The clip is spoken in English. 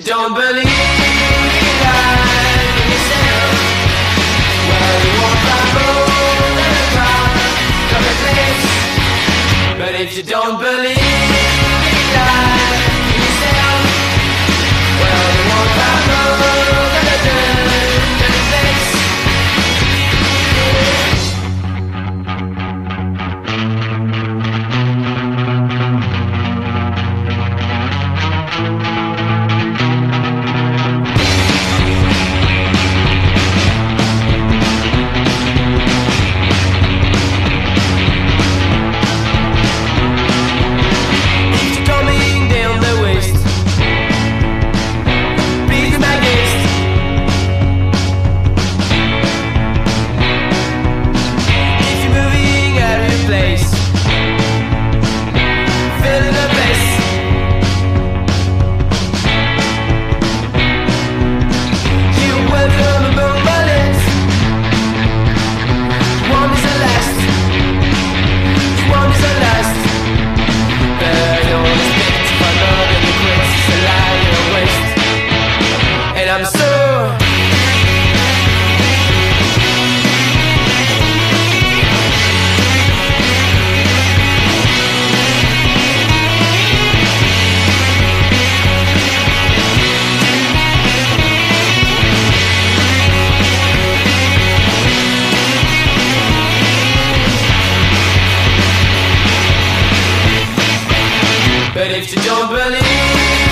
don't believe life in yourself, well, you won't find gold in a common place. But if you don't believe life in yourself, well, you won't find gold in a dirty place. I'm so but if you don't believe